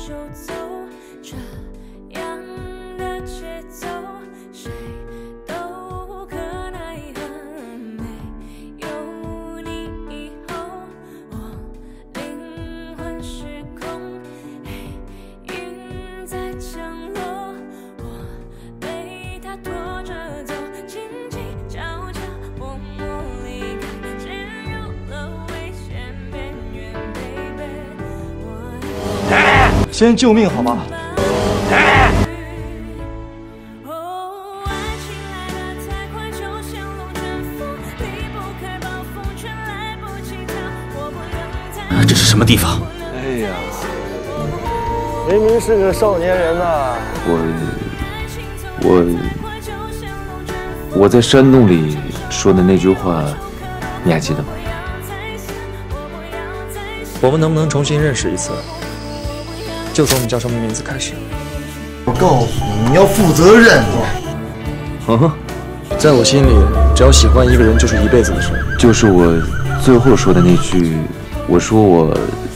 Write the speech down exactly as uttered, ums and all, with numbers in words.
手走，这样的节奏，谁都可奈何。没有你以后，我灵魂失控。黑云在降落，我被它拖着走，轻轻悄悄，默默离开，陷入了危险边缘 ，baby。我先救命好吗？ 哦，爱情来得太快，就像龙卷风，离不开暴风圈，来不及逃，我不能再。 这是什么地方？ 哎呀， 明明是个少年人呐、 我我我在山洞里说的那句话，你还记得吗？ 我们能不能重新认识一次？就从你叫什么名字开始。 我告诉你，你要负责任。 嗯， 在我心里，只要喜欢一个人就是一辈子的事。 就是我最后说的那句，我说我